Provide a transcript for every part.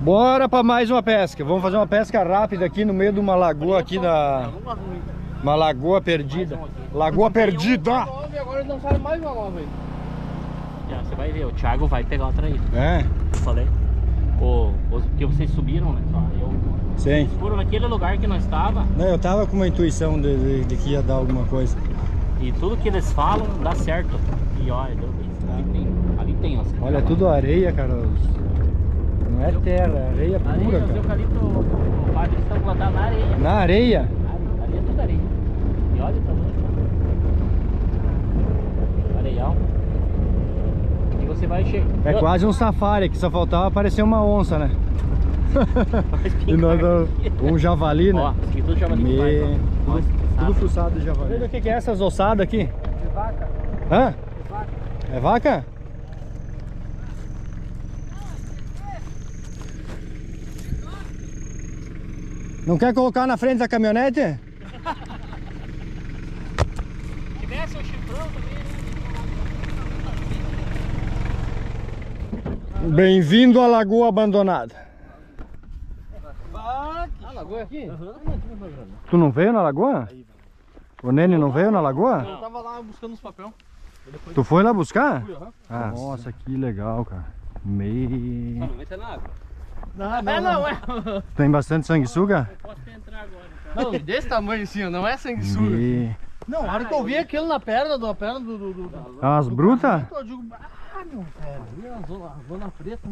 Bora pra mais uma pesca. Vamos fazer uma pesca rápida aqui no meio de uma lagoa aqui da... Uma lagoa perdida. Lagoa perdida! Agora não sai mais uma nova aí. Já, você vai ver, o Thiago vai pegar outra aí. É? Eu falei. Porque vocês subiram, né? Sim. Vocês foram naquele lugar que nós estava. Não, eu tava com uma intuição de que ia dar alguma coisa. E tudo que eles falam dá certo. E olha, ali tem umas. Olha, tudo areia, cara. Não é terra, é areia pura, Areia, os cara. eucalipto, o padre estão plantados na areia. Na areia? Ali é tudo areia. E olha o tamanho. Areial. E você vai chegar. É quase um safari, que só faltava aparecer uma onça, né? E nós, um javali, né? Ó, isso aqui tudo javali. Tudo fuçado de javali. Olha o que é essas ossadas aqui? De vaca. Hã? De vaca. É vaca? Não quer colocar na frente da caminhonete? Se tivesse um chifrão também, né? Bem-vindo à Lagoa Abandonada. Ah, lagoa aqui? Tu não veio na lagoa? O Nene não veio na lagoa? Eu tava lá buscando os papel. Tu foi lá buscar? Fui, aham. Ah, nossa, que legal, cara. Meio... Não vai ter na água. Não, é. Tem bastante sanguessuga? Eu posso entrar agora, então. Não, desse tamanho assim, ó, não é sanguessuga. Me... Não, a hora que eu vi aquilo na perna do... As brutas? Eu digo, meu velho, a zona preta.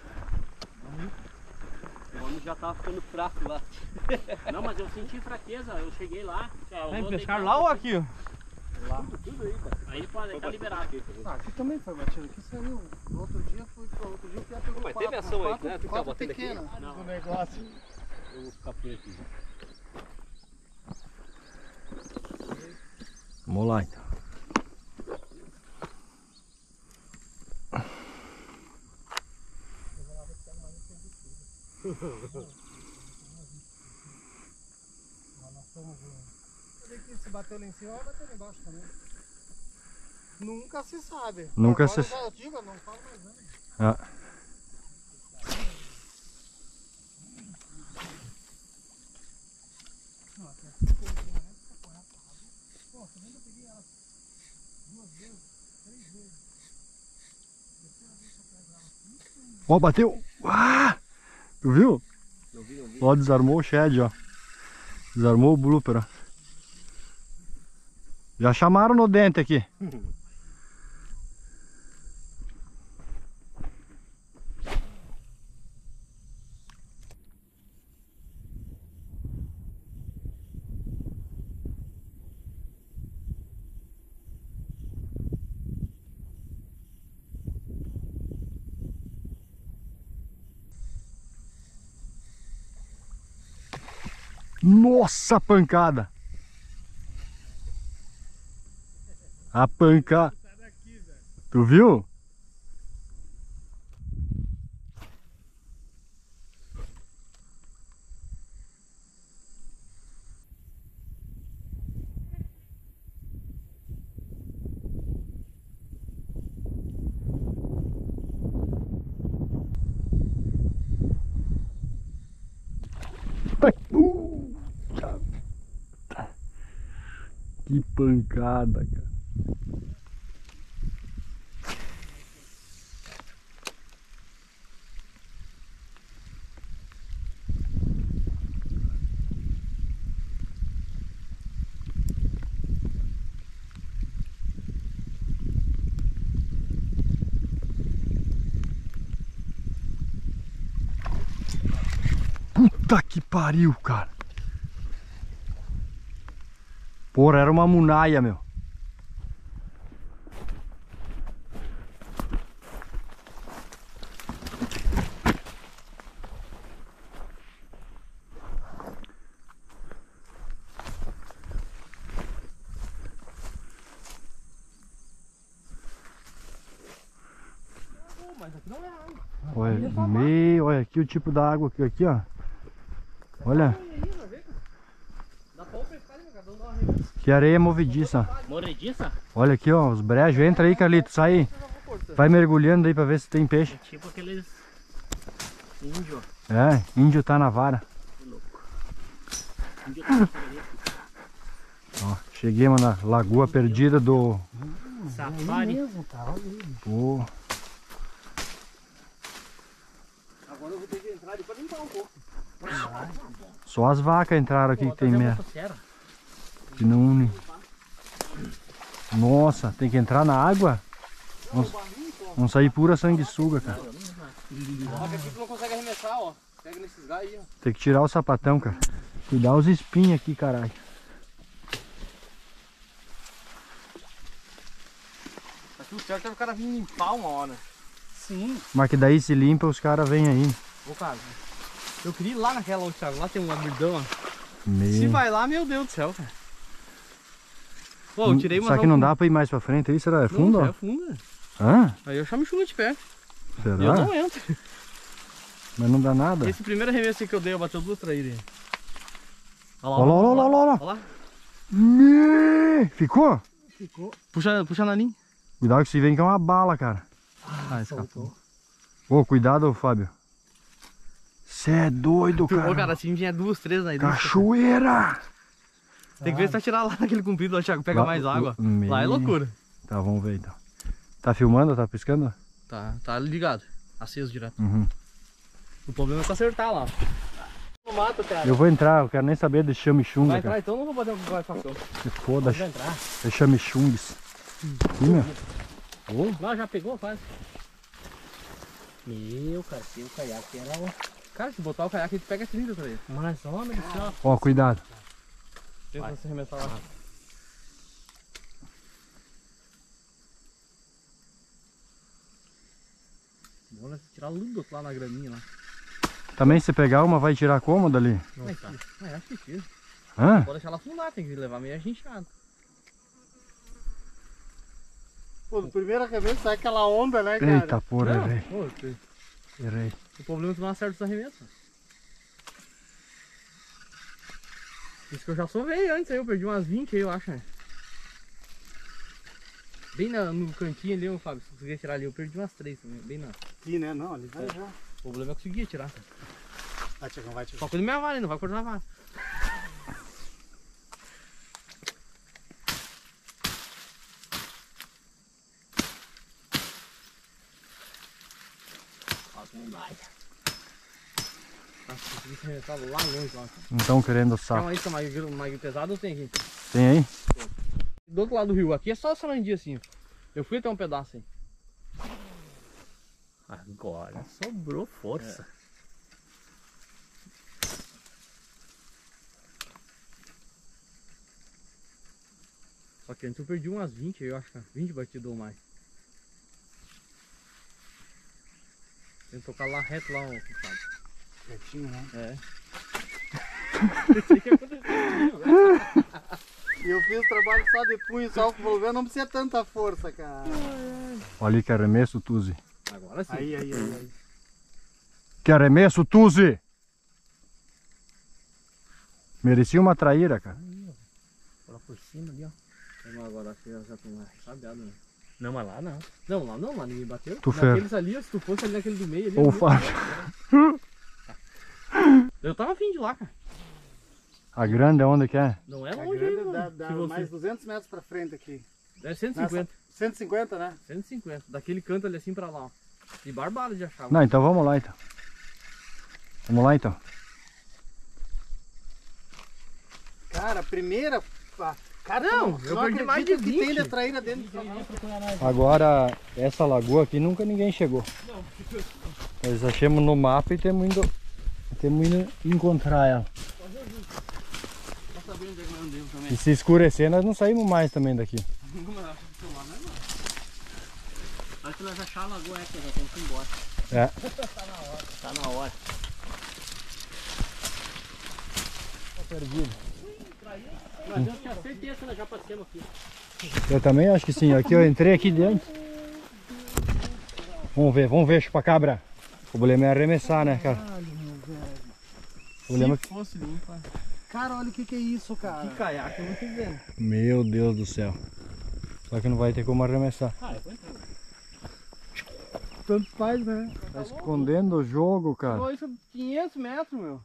O homem já tava ficando fraco lá. Não, mas eu senti fraqueza, eu cheguei lá. Vai pescar lá ou aqui? Lá. Tudo aí, cara. Aí pode tá liberado. Ah, aqui também foi batido, aqui saiu. No outro dia o Pia pegou Mas teve ação aí, né? Tu tá quatro batendo aqui? pequenas Não. no negócio. Eu vou ficar por aqui. Vamos lá, então. Se bateu lá em cima, vai bater lá embaixo também. Nunca se sabe. Nunca Agora se- eu já digo, eu não falo mais nada. Ah. Ó, bateu! Ah! Tu viu? Não vi. Ó, desarmou o shed, ó. Desarmou o blooper, ó. Já chamaram no dente aqui. Nossa, pancada! A pancada! Tu viu? Ai, que pancada, cara. Puta que pariu, cara. Porra, era uma munaia, meu. Mas aqui não é água. Olha, olha aqui o tipo da água aqui, ó. Olha, Dá pra pescar, meu cara, dá uma remessa. que areia movediça. Morrediça? Olha aqui, ó, os brejos. Entra aí, Carlito, sai aí. Vai mergulhando aí pra ver se tem peixe. Tipo aqueles. Índio. É, índio tá na vara. Índio tá na vara. Ó, cheguemos na Lagoa Perdida do... Safari. mesmo, tá ali. Pô, Agora eu vou ter que entrar ali pra limpar um pouco. só as vacas entraram aqui Vou que tem trazer a merda. motosserra. Que não une. Nossa, tem que entrar na água? Vamos sair pura sanguessuga, cara. Ó, que aqui tu não consegue arremessar, ó. Pega nesses galhos aí, ó. Tem que tirar o sapatão, cara. Cuidar os espinhos aqui, caralho. Aqui o certo é o cara vir limpar uma hora. Sim. Mas que daí se limpa, os caras vêm aí. Ô, cara, eu queria ir lá naquela onde Thiago, lá tem um abridão, ó. Se Meio... vai lá, meu Deus do céu, cara. Pô, eu tirei uma... Só que não dá pra ir mais pra frente aí, será? É fundo, Não, ó? é fundo. Hã? Aí eu chamo chunga de pé. Será? E eu não entro. Mas não dá nada. Esse primeiro arremesso que eu dei, eu bateu 2 traíras. Olha lá, olha lá, olha lá. Olha lá. Ficou? Ficou. Puxa na linha. Cuidado que se vem que é uma bala, cara. Ah, escapou. Ô, cuidado, Fábio. Cê é doido, cara. Ô, cara, assim vinha 2, 3 aí dentro. Cachoeira! Tem que ver se vai tirar lá naquele comprido, ó, Thiago, pega Lá- mais água. Meu. Lá é loucura. Tá, vamos ver então. Tá filmando? Tá piscando? Tá ligado. Aceso direto. Uhum. O problema é só acertar lá. No mato, cara. Eu vou entrar, eu quero nem saber de chamichunga, Vai cara. entrar, então não vou bater um facão. Se foda, Vai entrar. é chamichungues. Ih, meu. Ô, Não, já pegou quase. Meu, cara, se o caiaque era o... Cara, se botar o caiaque, tu pega 30 pra ele. Mas, homem do céu. ó, cuidado. Tenta você arremessar lá. Vamos tirar ludo lá na graminha lá. Também se pegar uma, vai tirar como dali? Não tá. Ah, acho que tira. Hã? Pode deixar ela afundar, tem que levar meio aginchado. Pô, no primeiro arremesso sai aquela onda, né, cara? Eita porra, Não, errei. pô, Errei. o problema é que tu não acerta os arremessos. Isso que eu já sovei antes aí, eu perdi umas 20 aí, eu acho, né? Bem no cantinho ali, ô Fábio, se eu conseguir tirar ali, eu perdi umas 3 também, bem na... Aqui, né? Não, ali vai já. O problema é que eu conseguia tirar. Vai, Tiagão, vai, Tiagão. Só coisa minha vara, não vai cortar a vara. Nossa, consegui se arremessar lá longe, lá. Não estão querendo Quer sapo. uma isca mais pesada ou tem aqui? Tem aí? Do outro lado do rio, aqui é só sarandia assim. Eu fui até um pedaço aí. Agora sobrou força. Só que antes eu perdi umas 20, eu acho que 20 batidas ou mais. Tem que tocar lá reto lá, ó, Fábio. Quietinho, né? É. Isso que aconteceu, né? E eu fiz o trabalho só de punho, só com o volume, não precisa tanta força, cara. Olha ali que arremesso, Tuzi. Agora sim. Aí. Que arremesso, Tuzi! Merecia uma traíra, cara. Lá por cima ali, ó. Agora acho que já tem uma sabiada, né? Não, mas lá não. Não, lá ninguém bateu. Tu ferra. Naqueles ali, se tu fosse ali naquele do meio ali. Ô, eu- Fábio. Eu tava afim de ir lá, cara. A grande onde que é? Não é A longe aí, grande mano. dá Se você- mais 200 metros pra frente aqui. É 150. Nessa- 150, né? 150. Daquele canto ali assim pra lá, ó. E barbado de achar. Não, então vamos lá então. Vamos lá então. Cara, a primeira... Cara, Não, tu eu não perdi mais de acredita que tem 20. de traíra dentro. Agora, essa lagoa aqui nunca ninguém chegou. Nós achamos no mapa e temos indo encontrar ela. Pra saber onde é que nós andamos também. E se escurecer, nós não saímos mais também daqui. Acho que nós achamos a lagoa essa, já temos que ir embora. É. Tá na hora. Perdido. Mas eu tinha certeza que nós já passamos aqui. Eu também acho que sim. Aqui eu entrei aqui dentro. Vamos ver, chupacabra. O problema é arremessar, né, cara? O problema é Se fosse limpa. Cara, olha o que é isso, cara. Que caiaque, eu não tô vendo. Meu Deus do céu. Só que não vai ter como arremessar. Ah, eu vou entrar. tanto faz, né? Tá escondendo o jogo, cara. Pegou isso 500 metros, meu.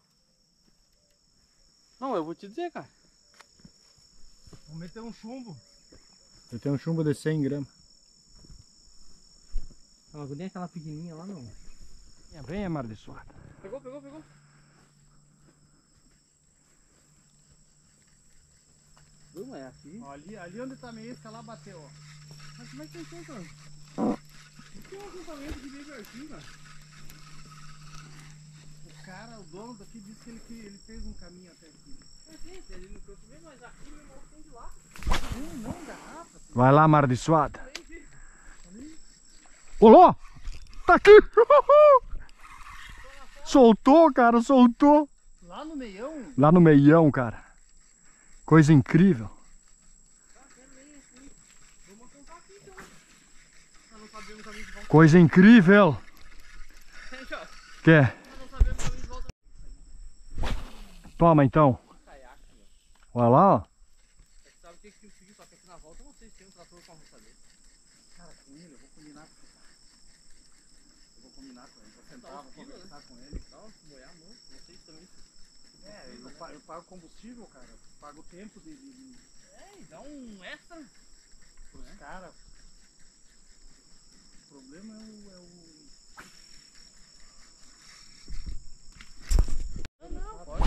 Não, eu vou te dizer, cara. Vou meter um chumbo. Eu tenho um chumbo de 100 gramas. Não, nem aquela pequenininha lá, não. Venha, mar de suada. Pegou, pegou, pegou. Não é assim. Ó, ali onde tá a minha isca, lá bateu, ó. Mas como é que tem tanto? Não tem um acampamento que veio assim, cara. O cara, o dono daqui, disse que ele fez um caminho até aqui. É sim, ele não trouxe mesmo, mas aqui meu irmão tem de lá. Não, garrafa. Vai lá, mar de suada. Olô! Tá aqui! Soltou, cara, soltou. Lá no meião? Lá no meião, cara. Coisa incrível. Vamos acampar aqui então. Nós não sabemos o caminho de volta. Coisa incrível. Gente, ó. Quer? Nós não sabemos o caminho de volta. Toma então. Caiaque, meu. Olha lá, ó. Você sabe o que eu consegui, só que aqui na volta eu não sei se tem um trator com a roçadeira. Cara, com ele, eu vou combinar com ele. Eu vou combinar com ele. Vou sentar, Dá vou uns quilos, conversar com ele. Não, boiar a mão, não sei se também. É, eu pago combustível, cara. Eu pago o tempo de É, e dá um extra. pros caras. O problema é o... Não, pode.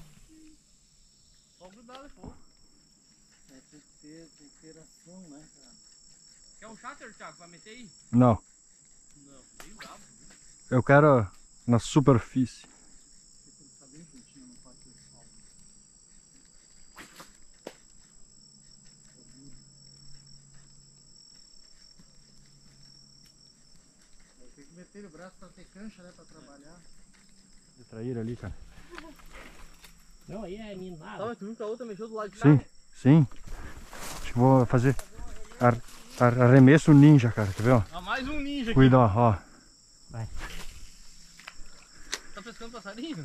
Só grudar depois. tem que ter ação, né, cara? Quer um cháter, Thiago? Vai meter aí? Não. Não, meio bravo. Eu quero na superfície. Tem que estar bem juntinho, não pode ter sol. Tem que meter o braço pra ter cancha, né, pra trabalhar. De traíra ali, cara. Não, aí é minado. Tá, mas tu viu que a outra mexeu do lado de cá? Sim, sim. Acho que vou fazer arremesso ninja, cara. Quer ver, ó? Ah, mais um ninja aqui. Cuida, ó. Vai. Tá pescando passarinho?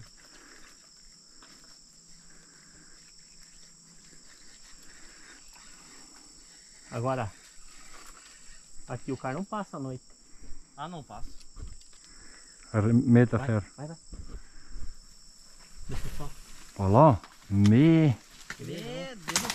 Agora, aqui o cara não passa a noite. Ah, não passa. Meta ferro. Vai. Deixa só. Olha lá, ó. Me. Meu Deus.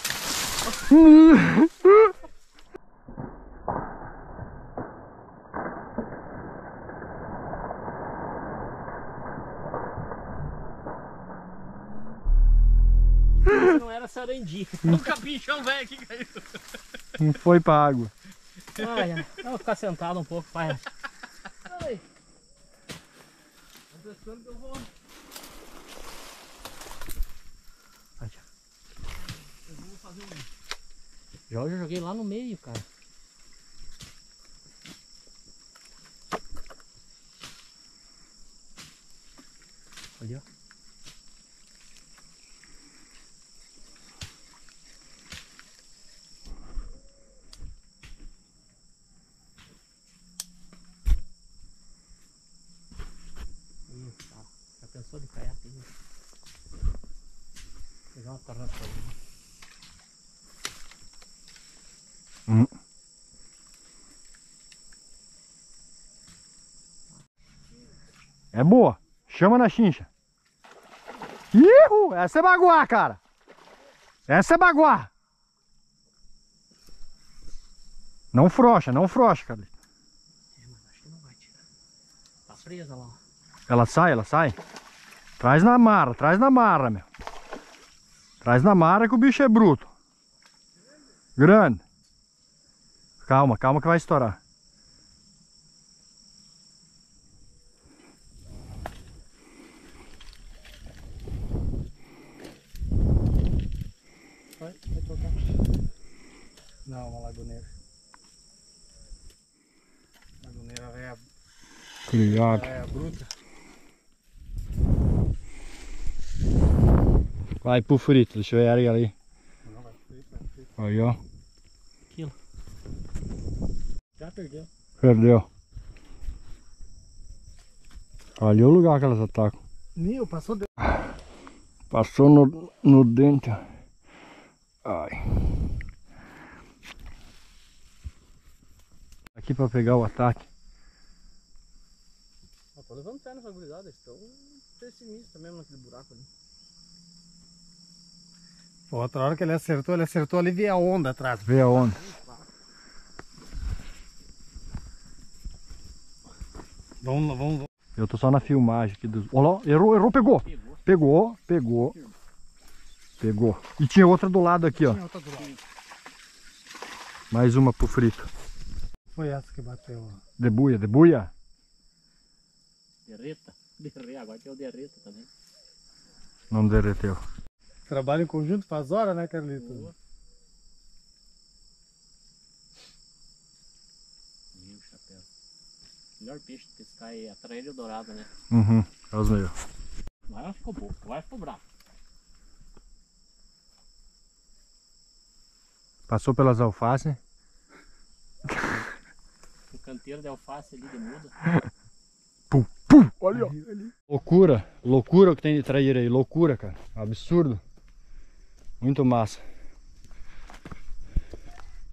Isso não era sarandi. O capinchão velho aqui caiu. Não foi pra água. Olha, vou ficar sentado um pouco, pai. Ai. Tô pescando que eu vou. Eu vou fazer um. Já joguei lá no meio, cara. Ali, ó. Já pensou de caiaque aí? Pegar uma tarrafa. É boa. Chama na chincha. Ihu! Essa é baguá, cara. Essa é baguá. Não frouxa, cara. É, mas acho que não vai tirar. Tá presa lá, ó. Ela sai. Traz na marra, meu. Traz na marra que o bicho é bruto. Grande. Calma que vai estourar. Vai tocar. Não, uma lagoneira. Lagoneira velha. Criado. É bruta. Vai pro frito, deixa eu ver ali. Não, vai frito. Aí, ó. Aquilo. Já perdeu. Perdeu. Ali é o lugar que elas atacam. Meu, passou de... Passou no dente, ó. Ai. Aqui pra pegar o ataque. Tô levando fé nessa gurizada, eles estão pessimistas mesmo naquele buraco ali. Pô, outra hora que ele acertou ali e veio a onda atrás. Vê a onda. Vamos. Eu tô só na filmagem aqui dos... Olha lá, errou, pegou. Pegou. E tinha outra do lado aqui, ó. Tinha outra do lado. Mais uma pro frito. Foi essa que bateu. Debuia. Derreta. Agora tem o derreta também. Não derreteu. Trabalho em conjunto faz hora, né, Carlito? Boa. Meu chapéu. Melhor peixe de pescar é a traíra dourada, né? Uhum, é os meus. Agora ficou bom, agora ficou bravo. Passou pelas alfaces. O canteiro de alface ali de muda. Pum, olha, ó. Loucura o que tem de traíra aí, loucura, cara. Absurdo. Muito massa.